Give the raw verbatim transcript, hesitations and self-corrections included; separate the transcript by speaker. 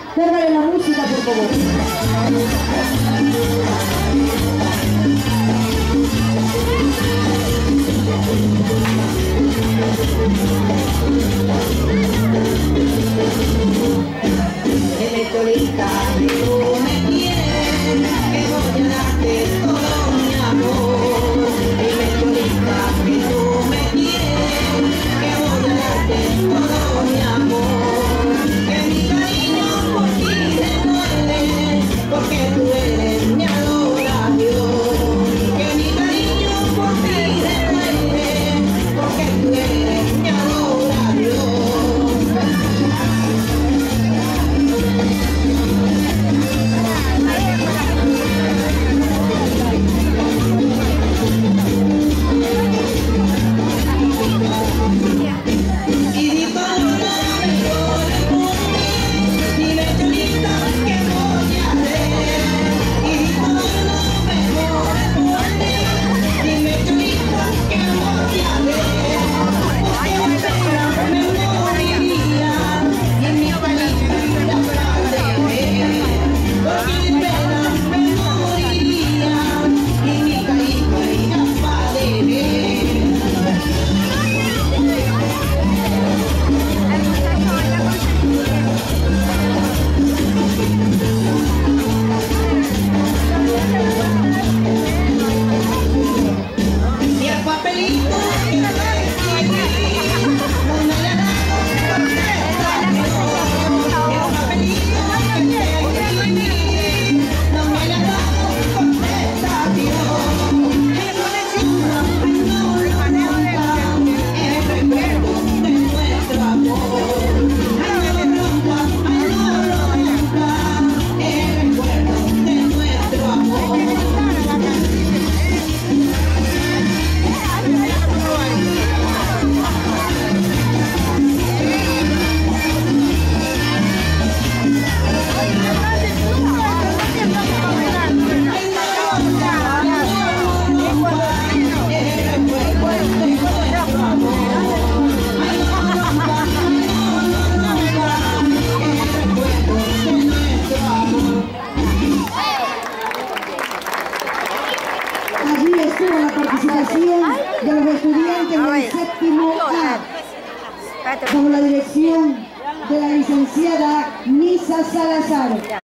Speaker 1: Póngale la música, por favor.
Speaker 2: Electrolita, que tú me quieres, que voy a darte todo mi amor. Electrolita, que tú me quieres, que voy a darte todo mi amor. Que mi cariño por ti se muere, porque tú eres mi adoración. Que mi cariño por ti se muere, porque tú eres mi adoración.
Speaker 1: Allí estuvo la participación de los estudiantes del séptimo A, bajo la dirección de la licenciada Nisa Salazar.